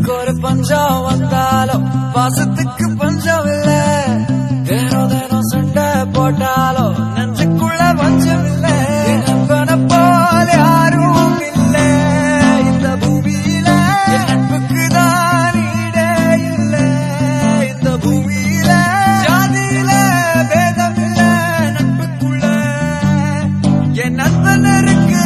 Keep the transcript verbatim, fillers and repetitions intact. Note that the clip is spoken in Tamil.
மனசுக்கு ஒரு பஞ்சம் வந்தாலும் பாசத்துக்கு பஞ்சம் இல்ல. தேனோ தேனோ சண்டை போட்டாலும் நெஞ்சுக்குள்ள பஞ்சம் இல்ல. நண்பனை போல யாரும் இல்ல இந்த பூமியில. என் நட்புக்கு தான் ஈடே இல்ல இந்த பூமியில. ஜாதியில பேதம் இல்ல நட்புக்குள்ள. என் நண்பன் இருக்கு